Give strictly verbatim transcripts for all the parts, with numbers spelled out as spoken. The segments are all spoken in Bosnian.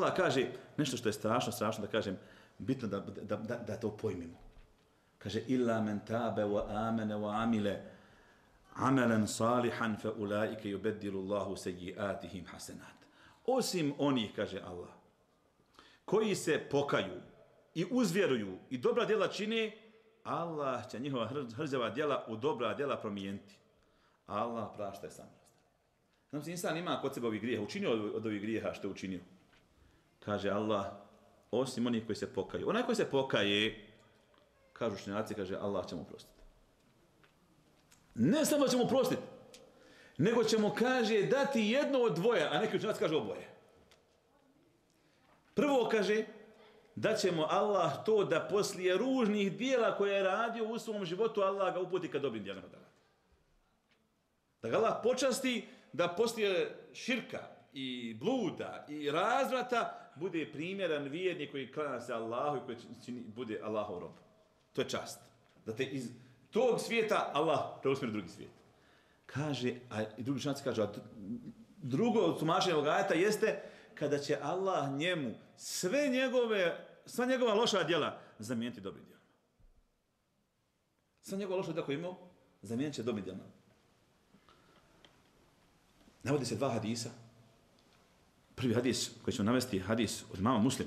Allah kaže nešto što je strašno, strašno da kažem, bitno da, da, da, da to pojmimo. Kaže, illa men tabe wa amene wa amile amalan salihan fa ulaike yubeddilu Allahu sayyi'atihim hasanat. Osim onih, kaže Allah, koji se pokaju i uzvjeruju i dobra djela čine, Allah će njihova hrđava djela u dobra djela promijeniti. Allah prašta je samilostan. Znam se, insan ima kod sebe ovih grijeha, učinio od ovih grijeha što je učinio. Kaže Allah, osim onih koji se pokaju. Onaj koji se pokaje, kažu učenjaci, kaže Allah će mu oprostiti. Ne samo će mu oprostiti, nego će mu, kaže, dati jedno od dvoje, a neki učenjaci kaže oboje. Prvo, kaže, da će mu Allah to da poslije ružnih dijela koje je radio u svom životu, Allah ga uputi ka dobrim dijelima da radi. Da ga Allah počasti da poslije širka i bluda i razvrata bude primjeran vjernik koji klanja se Allahu i koji čini, bude Allahov rob. To je čast. Da te iz tog svijeta Allah preusmjeri u drugi svijet. Kaže, a i drugi šanci kaže, a drugo tumačenje ovog ajeta jeste kada će Allah njemu sve njegove, sva njegova loša djela zamijeniti dobrim djelima. Sva njegova loša djela koja imao zamijenit će dobrim djelima. Navodi se dva hadisa. Prvi hadis koji ćemo navesti je hadis od imama Muslima.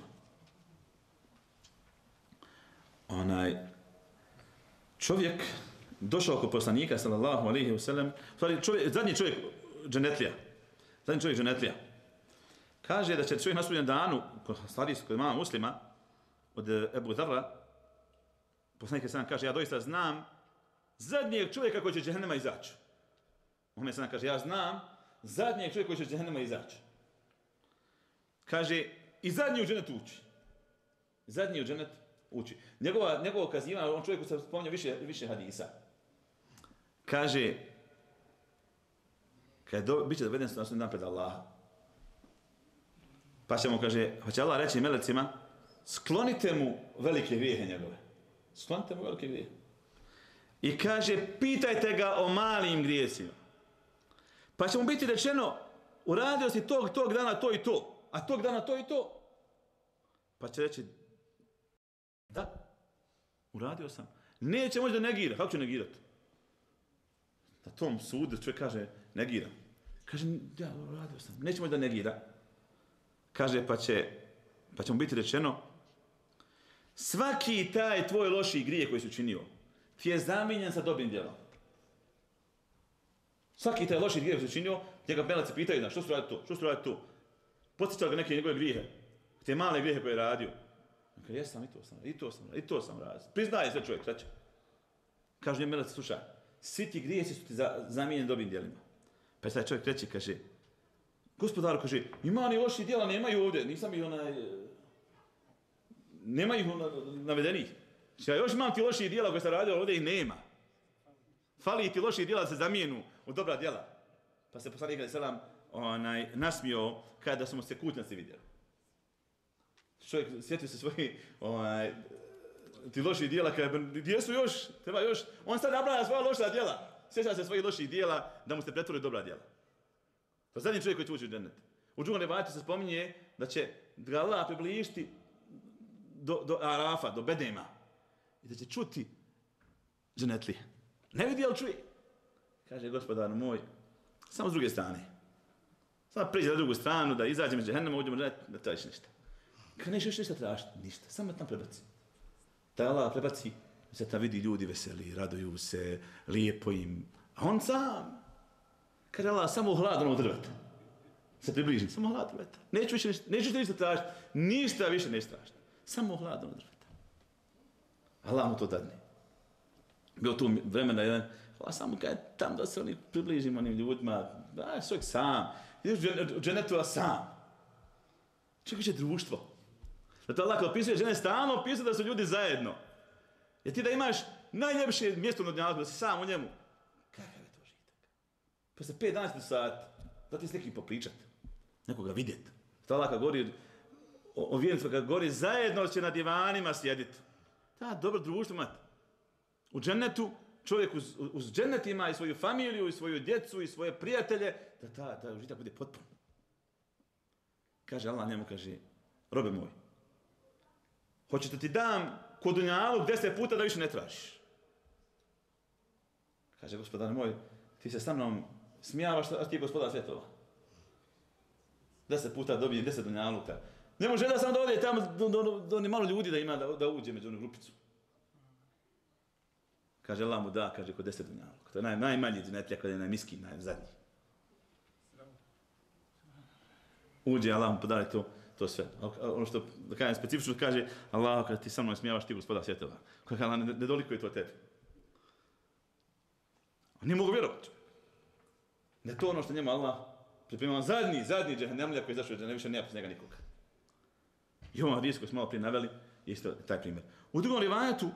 Onaj čovjek došao kod poslanika sallallahu alejhi ve sellem, čovjek, zadnji čovjek dženetlija. Zadnji čovjek dženetlija. Kaže da će čovjek na sudnjem danu, hadis kod imama Muslima, od Ebu Dharra, poslanik sallam kaže, ja doista znam zadnjeg čovjeka koji će iz džehennema izaći. Muhammed sallam kaže, ja znam zadnjeg čovjeka koji će iz džehennema izaći. Kaže, i zadnji u dženet uči. Zadnji u dženet uči. Njegova, njegovo kazivanje, on čovjeku se spominje više, više hadisa. Kaže, kad do, bit će doveden na sudnji dan pred Allaha. Pa će mu, kaže, pa će Allah reći melecima, sklonite mu velike grijehe njegove. Sklonite mu velike grijehe. I kaže, pitajte ga o malim grijesima. Pa će mu biti rečeno, uradio si tog, tog dana to i to. A tog dana to i to. Pa će reći, da, uradio sam. Neće moći da negira. Kako će negirati? Na tom sudu čovjek kaže, negira. Kaže, ja, uradio sam. Neće moći da negira. Kaže, pa će, pa će mu biti rečeno, svaki taj tvoj loši grije koji si učinio, ti je zamijenjen sa dobrim djelom. Svaki taj loši grije koji si učinio, njega melaci pitaju, znaš, što su raditi to? Što su raditi to? Podsjećao ga neke njegove grijehe, te male grijehe koje je radio. Kaže, jesam, i to sam, i to sam, i to sam radio. Priznaje sve čovjek, treće. Kaže njemu melac, slušaj, svi ti grijesi su ti za, zamijenjeni dobrim djelima. Pa je taj čovjek treći, kaže, gospodaru, kaže, ima ni loši djela, nemaju ovdje, nisam ih onaj, nema ih navedenih. Ja još imam ti loših djela koje sam radio ovdje i nema. Fali ti loših djela da se zamijenu u dobra djela. Pa se poslanik alejhi selam onaj nasmijao kada su mu se kutnjaci vidjeli. Čovjek sjetio se svoji onaj ti loših djela, kada gdje su još, treba još, on sad nabraja svoja loša djela. Sjeća se svojih loših djela da mu se pretvori dobra djela. To je zadnji čovjek koji će ući u džennet. U drugom rivajetu se spominje da će ga Allah približiti do, do Arafa, do Bedema. I da će čuti džennetlije. Ne vidi, ali čuje. Kaže, gospodar moj, samo s druge strane. Samo priđe na drugu stranu, da izađem iz džehennema, uđemo u džennet, da tražiš ništa. Kaže, neće još ništa tražiti, ništa. Samo tam prebaci. Da Allah prebaci, se tam vidi ljudi veseli, raduju se, lijepo im. A on sam, kaže Allah, samo u hlad onog drveta. Se približi, samo u hlad drveta. Neću više ništa, neću ništa tražiti, ništa više neću tražiti. Samo u hlad onog drveta. Allah mu to dadne. Bio tu vremena jedan, a samo kaj tam da se oni približimo onim ljudima, da, čovjek sam, ideš u dženetu, a sam. Čovjek će društvo. Zato Allah kad opisuje žene, stalno opisuje da su ljudi zajedno. Jer ti da imaš najljepše mjesto na dunjalu, da si sam u njemu, kakav je to žitak? Posle pet dana sati, da ti s nekim popričat, nekoga vidjet. Zato Allah kad govori o, o vjernicima, kad govori zajedno će na divanima sjediti. Da, dobro društvo imate. U džennetu čovjek uz, uz džennet ima i svoju familiju, i svoju djecu, i svoje prijatelje, da ta, ta užitak bude potpun. Kaže Allah njemu, kaže, robe moj. Hoćete ti dam kod dunjaluk deset puta da više ne tražiš. Kaže gospodar moj, ti se sa mnom smijavaš, a ti je gospodar svjetova. Deset puta dobije deset dunjaluka. Ne može da sam da ovdje tamo do, do, do, do malo ljudi da ima da, da uđe među onu grupicu. Kaže Allah mu da, kaže kod deset dunjaluka. To je naj, najmanji džunetlija, kod je najmiski, najzadnji. Uđe, Allah mu podari to, to sve. Ono što da kažem specifično kaže, Allah, kada ti sa mnom smijavaš, ti gospodar svjetova. Kaže Allah, ne, ne dolikuje to tebi. Nije mogu vjerovati. Ne to ono što njemu Allah pripremao zadnji, zadnji džehennemlija koji je zašao, da ne više nema njega nikoga. I ovom hadisu koji smo malo prije naveli, je isto taj primjer. U drugom rivajetu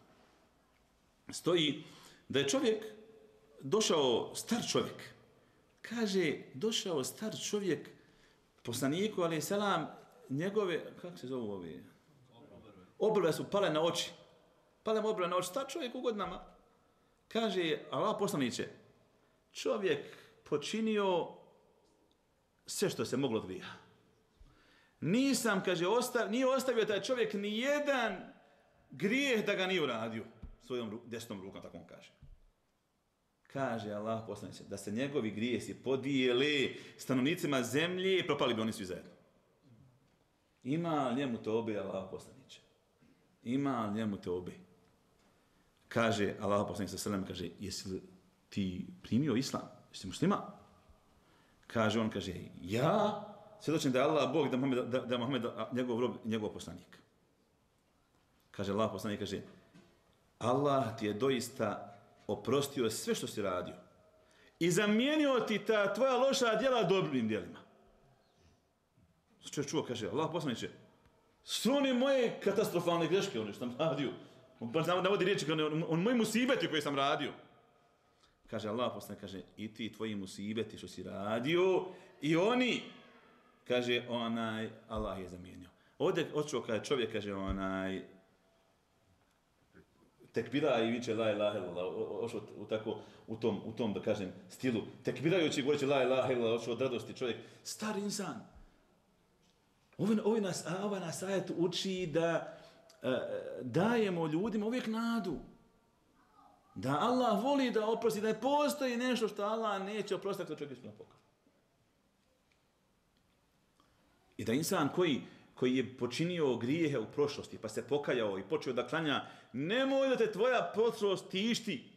stoji da je čovjek došao, star čovjek. Kaže, došao star čovjek poslaniku, alejhi selam, njegove, kako se zovu ovi? Obrve su pale na oči. Pale mu obrve na oči. Star čovjek u godinama. Kaže, Allah poslaniče, čovjek počinio sve što se moglo dvija. Nisam, kaže, ostav, nije ostavio taj čovjek ni jedan grijeh da ga nije uradio svojom desnom rukom, tako on kaže. Kaže Allah poslaniče, da se njegovi grijesi podijele stanovnicima zemlje, propali bi oni svi zajedno. Ima njemu tobe, Allah poslaniče. Ima njemu tobe. Kaže Allah poslanik sallallahu alejhi ve sellem, kaže, jesi li ti primio islam? Jesi muslima? Kaže on, kaže, ja svjedočim da je Allah Bog, da je Muhammed, da, da je Muhammed njegov rob, njegov poslanik. Kaže Allah poslanik, kaže, Allah ti je doista oprostio sve što si radio i zamijenio ti ta tvoja loša djela dobrim djelima. Čovjek čuo, kaže, Allah poslaniče, skloni moje katastrofalne greške, one što sam radio. On baš navodi riječi, on, on moji musibeti koje sam radio. Kaže Allah poslanik, kaže, i ti tvoji musibeti što si radio, i oni, kaže, onaj, Allah je zamijenio. Ovdje očuo kada čovjek, kaže, onaj, tekbira i viče la ilaha illallah, ošao u tako, u tom, u tom, da kažem, stilu, tekbirajući govoreći la ilaha illallah, ošao od radosti čovjek, star insan. Ovaj, ovaj nas, ovaj nas ajet uči da uh, dajemo ljudima uvijek nadu. Da Allah voli da oprosti, da ne postoji nešto što Allah neće oprostiti ako čovjek ispravno pokaje. I da insan koji, koji je počinio grijehe u prošlosti, pa se pokajao i počeo da klanja, nemoj da te tvoja prošlost tišti.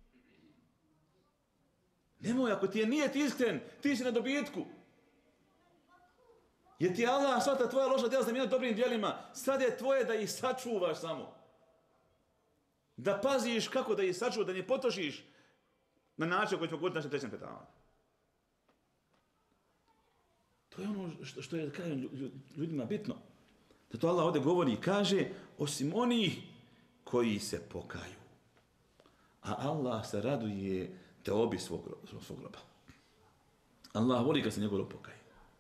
Nemoj, ako ti je nijet iskren, ti si na dobitku. Jer ti Allah sva ta tvoja loša djela zamijenio dobrim djelima, sad je tvoje da ih sačuvaš samo. Da paziš kako da ih sačuvaš, da ne potrošiš na način koji ćemo govoriti našem trećem predavanju. To je ono što, što je kažem, ljudima bitno. Da to Allah ovdje govori i kaže, osim onih koji se pokaju. A Allah se raduje te obi svog, svog roba. Allah voli kad se njegov rob pokaje.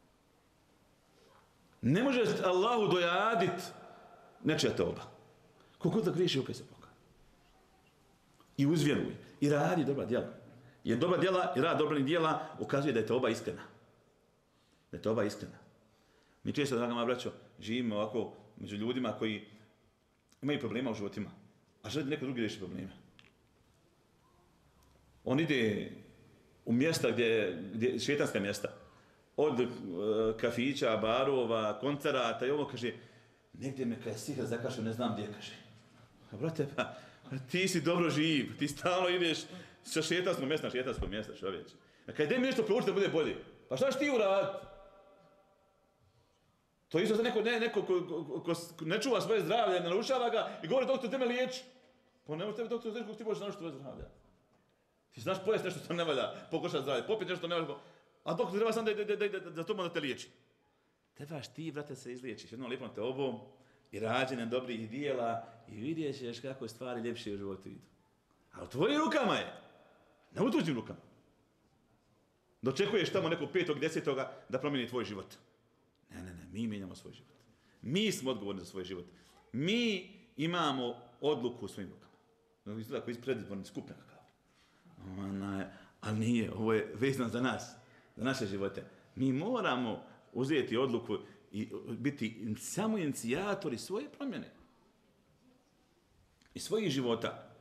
Ne može Allahu dojadit nečija toba. Koliko da griješi, opet se pokaje. I uzvjeruj. I radi dobra djela. Jer dobra djela i rad dobrih djela ukazuje da je toba iskrena. Da je toba iskrena. Mi često, draga moja braćo, živimo ovako među ljudima koji imaju problema u životima, a žele da neko drugi riješi probleme. On ide u mjesta gdje, gdje šetanska mjesta, od uh, kafića, barova, koncerata i ovo, kaže, negdje me kada sihr zakašao, ne znam gdje, kaže. A brate, pa, ti si dobro živ, ti stalno ideš sa šetanskog mjesta na šetanskog mjesta, čovječe. A kada idem mi nešto proučiti da bude bolje, pa šta ćeš ti uraditi? To je isto za neko, ne, neko ko, ko, ko, ko ne čuva svoje zdravlje, ne narušava ga i govori, doktor, te me liječi. Pa ne može tebe, doktor, znaš kako ti možeš narušiti svoje zdravlje. Ti znaš pojesti nešto što ne valja, pokošati zdravlje, popiti nešto što ne valja, a doktor treba sam da, da, da, da, da, da to da te liječi. Trebaš ti, brate, se izliječiš jednom lijepom te obom i rađenjem dobrih dijela i vidjet ćeš kako stvari ljepše u životu idu. A u tvojim rukama je, ne u tuđim rukama. Dočekuješ tamo nekog petog, desetoga da promijeni tvoj život. Ne, ne, ne, mi mijenjamo svoj život. Mi smo odgovorni za svoj život. Mi imamo odluku u svojim rukama. Izgleda koji je predizborni skup nekakav. Ona, ali nije, ovo je vezano za nas, za naše živote. Mi moramo uzeti odluku i biti samo inicijatori svoje promjene i svojih života.